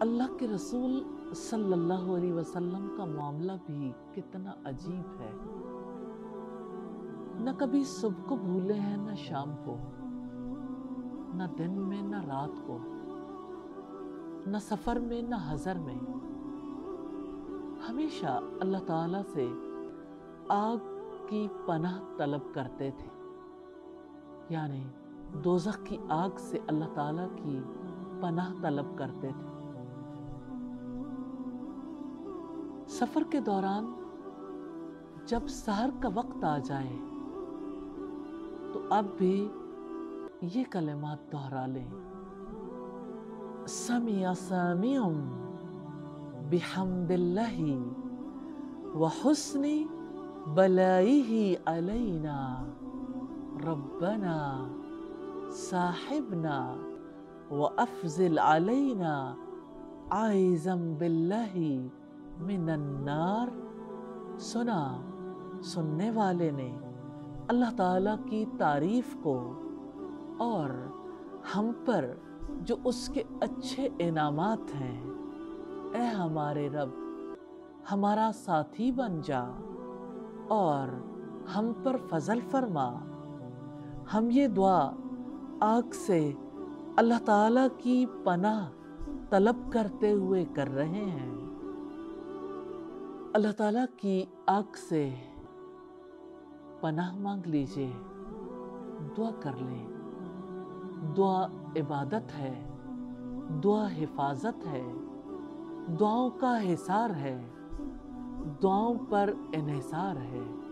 اللہ کے رسول صلی اللہ علیہ وسلم کا معاملہ بھی کتنا عجیب ہے۔ نہ کبھی صبح کو بھولے ہیں، نہ شام کو، نہ دن میں نہ رات کو، نہ سفر میں نہ حضر میں۔ ہمیشہ اللہ تعالیٰ سے آگ کی پناہ طلب کرتے تھے، یعنی دوزخ کی آگ سے اللہ تعالیٰ کی پناہ طلب کرتے تھے۔ سفر کے دوران جب سحر کا وقت آ جائے تو اب بھی یہ کلمات دہرا لیں: سمیع سامع بحمد اللہ وحسن بلائہ علینا ربنا صاحبنا وافضل علینا عائزا باللہ من النار۔ سننے والے نے اللہ تعالیٰ کی تعریف کو اور ہم پر جو اس کے اچھے انعامات ہیں، اے ہمارے رب ہمارا ساتھی بن جا اور ہم پر فضل فرما۔ ہم یہ دعا آگ سے اللہ تعالیٰ کی پناہ طلب کرتے ہوئے کر رہے ہیں۔ اللہ تعالیٰ کی آگ سے پناہ مانگ لیجئے، دعا کر لیں۔ دعا عبادت ہے، دعا حفاظت ہے، دعاؤں کا حصار ہے، دعاؤں پر انحصار ہے۔